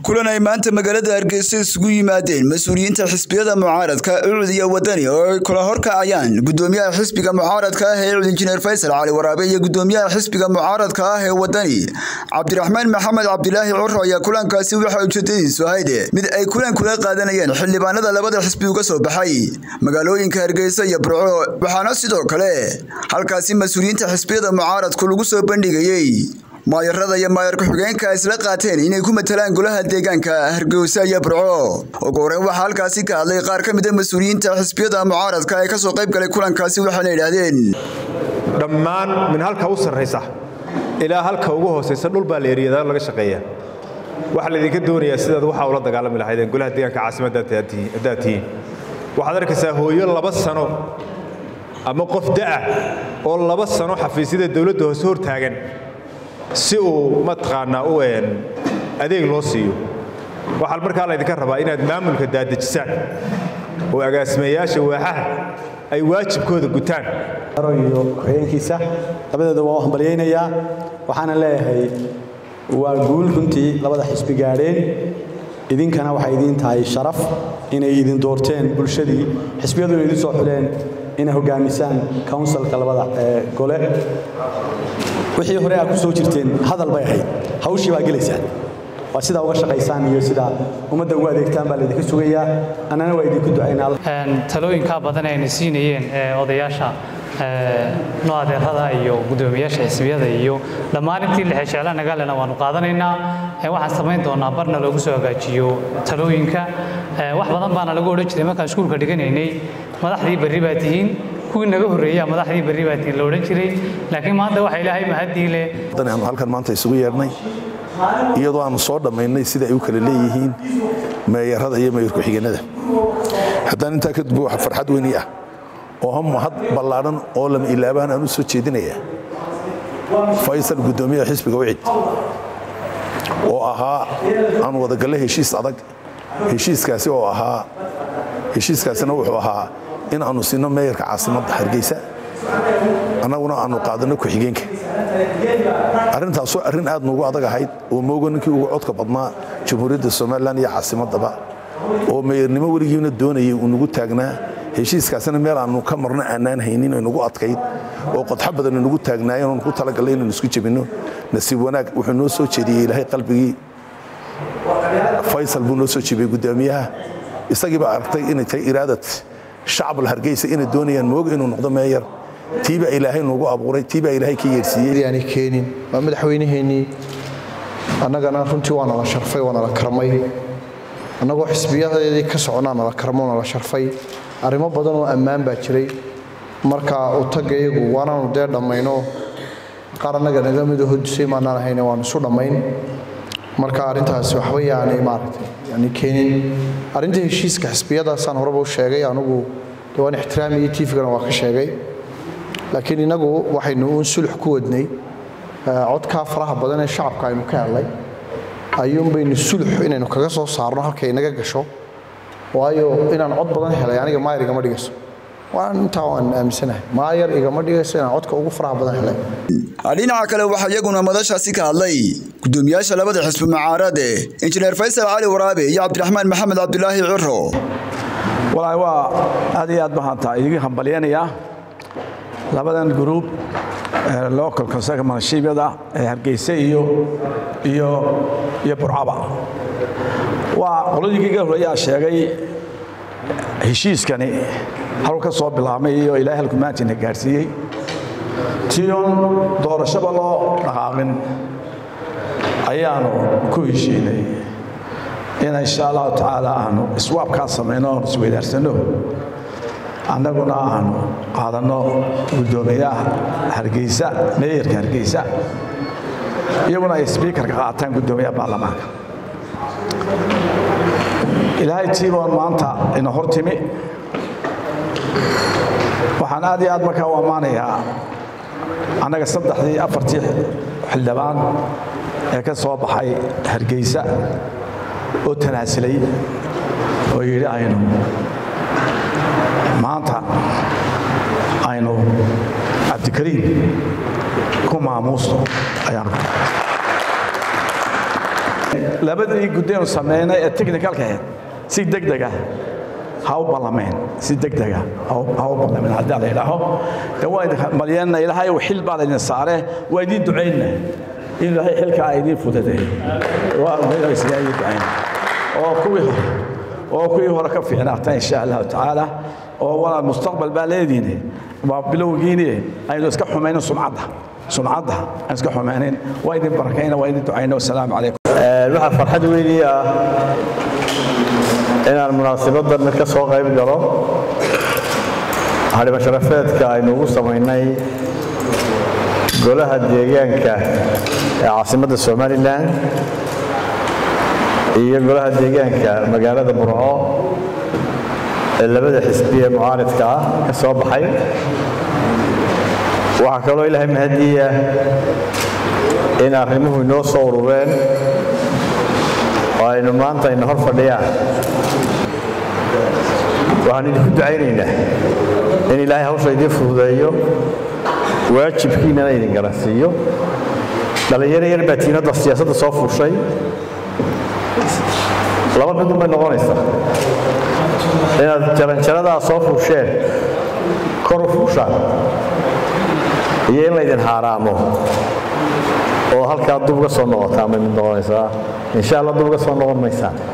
kulan ay maanta magaalada Hargeysa isugu yimaadeen mas'uuliyiinta xisbiyada mucaaradka Ucud iyo Wadani oo kala horkacayaan gudoomiyaha xisbiga mucaaradka ah ee Injineer Faysal Cali Waraabe iyo gudoomiyaha xisbiga mucaaradka ah ee Wadani Cabdiraxmaan Maxamed Cabdilaahi Curro ayaa kulankaasi waxa uu jeedadiisu ahayd mid ay kulan kula qaadanayeen xildhibaanada labada xisbi uga soo baxay magaalooyinka Hargeysa iyo Burco waxaana sidoo kale halkaasi mas'uuliyiinta xisbiyada mucaaradku lagu soo bandhigayay maayarada iyo maayarka xigeenka isla qaateen inay ku matalaan golaha deegaanka Hargeysa iyo Burco oo gooreen waxa halkaasi ka hadlay qaar ka mid ah mas'uuliyiinta xisbiyada mucaaradka ay ka soo qayb galay kulankaasi waxaana yiraahdeen dhammaan min halka u sarreysa ilaa halka ugu hooseysa dhul baa la yeeriyada laga shaqeeyaa waxa la idinka doonayaa sidaad waxa ula dagaalami lahaydeen golaha deegaanka caasimadda daatiin waxaad arkaysaa hooyo 2 sano ama qof daa oo 2 sano xafiisyada dawladda hoos hor taagan si uu matqaana u adeeg loo siiyo waxa markaa la idinka rabaa inaad maamulka daadajisaan oo agaasimayaasha waaxaha ay waajibkooda gutaan iyo xigeenkiisa labadeeda waa hambalyeynaya waxaana leeyahay waa guul runtii labada xisbi gaareen idinkana waxa idin tahay sharaf inay idin doorteen bulshadii xisbiyadu idin soo xuleen inay hogaamisaan councilka labada gole wixii hore aad ku soo jirteen hadal bay ahayd hawshii baa galeysaan waa sida uga shaqeysaan iyo sida ummadda ugu adeegtaan baa la idinka sugayaa annana waa idinku ducaynaa talooyinka badan ay siinayeen odayaasha noodeerada iyo gudoomiyaasha xisbiyada iyo dhammaan intii la xisheela nagalena waanu qaadanaynaa waxaan sameyn doonaa barna loogu soo hagaajiyo talooyinka wax badan baana lagu oran jiray markaan iskuulka dhiganaynay madaxdii bari baa tihiin kuwii naga horeeyay madaxdii bari baa tihiin la oran jiray laakiin maanta waxa ilaahay mahadii leh dadaan halkan maanta isugu yeernay iyadoo aan soo dhameynay sida ay u kala leeyihiin meeyarada iyo meeyarku xigeenada haddaan inta ka dib wax farxad weyn ah oo hum had ballaaran oo lama ilaabaan aan u soo jeedinaya Faysal gudoomiyaha xisbiga Ucud oo ahaa aan wada galay heshiis adag heshiiskaasi wuxuu ahaa in aanu sino meeyarka caasimadda Hargeysa anaguna aanu qaadano ku xigeenka arintaas oo arin aad noogu adag ahayd oo moogankii ugu codka badnaa Jamhuuriyadda Soomaaliland iyo caasimadaba oo meeyarnimo warigiina doonayay uu nagu taagnaa heshiiskaasna meel aanu ka marna aanan haynin oo nagu adkayd oo qodxa badan nagu taagnaayeen oo ku talagalay inaan isku jabino nasiib wanaag wuxuu noo soo jeediyay Ilaahay qalbigii Faysal buu noo soo jeebiyay gudoomiyaha isagii baa aragtay inay tahay iraadad shacab Hargeysa inay doonayaan moog inuu noqdo meeyar tiiba Ilaahay noogu abuuray tiiba Ilaahay ka yeersiiyay yani keenin waa madaxweynaheeni annagana runtii waana la sharfay waana la karmay annagoo xisbiyadeedii ka soconaana la karmoona la sharfay arrimo badan oo ammaan baa jiray marka uu tagaygu waanaanu dee dhamayno qarannaga naga mid ah hudusay maanaan hayna waan isu dhamayn marka arintaas waxba yaanay maaragtay yani keenin arinta heshiiska xisbiyadaasaan horeba u sheegay anigu waan ixtiraamiyay tiifigana waa ka sheegay laakiin inagu waxaynu u sulx ku wadnay codka faraha badan ee shacabka aynu ka helay ayuun baynu sulx inaynu kaga soo saarno halkay naga gasho waayo inaan cod badan helay aniga maayar igama dhigayso waan inta aan aaminsanahay maayar igama dhigayso inaan codka ugu faraha badan helay dhinaca kale waxa iyaguna madashaasi ka hadlay gudoomiyaasha labada xisbi mucaarad Injineer Faysal Cali Waraabe iyo Cabdiraxmaan Maxamed Cabdilaahi Curro walaa waa aad iyo aad bahanta idin hambalyeynaya labadan group local conservative Hargeysa iyo Burco waa qoladii horeeyaa sheegay heshiiskani halka soo bilaabmay iyo ilaahay halku maantina gaarsiiyay tion doorashada loo dhaqaaqin ayaanu ku heshiinay in insha Allah taala aanu iswaab ka sameeyno isweydaarsano annaguna aanu qaadano gudoomiyaha Hargeysa meeyarka Hargeysa iyaguna ay speaker-ka qaataan gudoomiyaha baarlamaanka ilaahay tiiboon maanta ina hortimi waxaan aad iyo aad markaa u ammaanayaa annaga 3-4 xildhibaan ee ka soo baxay Hargeysa oo tanaasulay oo yiri aynu maanta aynu Cabdikariim ku maamuusto ayaan labadii guddeenu sameynay ee technicalka ahayd si degdega ha u ballameen si degdega ha u ballameen haddii la yidhaaho de waa malyeena ilaahay uu xil baa idin saare waa idin ducayna in ilaahay xilkaa idin fudadeeyo waa idin ducayna oo kuwii hore ka fiicnaata insha allahu tacaala oo walaal mustaqbal baa leediine waa bilowgiini aynu iska xumayno sumcadda aan iska xumaynin waa idin barakayna waa idin ducayna wassalaamu calaykum waxaa farxad weynii ah inaan munaasabadan ka soo qayb galo xariba sharafeedka aynu ugu samaynay golaha deegaanka ee caasimadda Somaliland iyo golaha deegaanka magaalada Burco ee labada xisbi ee mucaaradka ka soo baxay waxa kale oo Ilaahay mahadiya in arrimuhu inoo soo urureen oo aynu maanta in hor fadhiyaan waxaan idinku ducaynaynaa in Ilaahay hawsha idin fududeeyo waajibkiina idin garansiiyo dhalinyaro yar baa tiinada siyaasadda soo fuushay laba mid ma noqonaysa inaad jaranjarada soo fuusheen kor u fuushaan iyo in la idin haaraamo oo halkaa dub uga soo noqotaa ma mid noqonaysa insha Allah dub uga soo noqon maysaa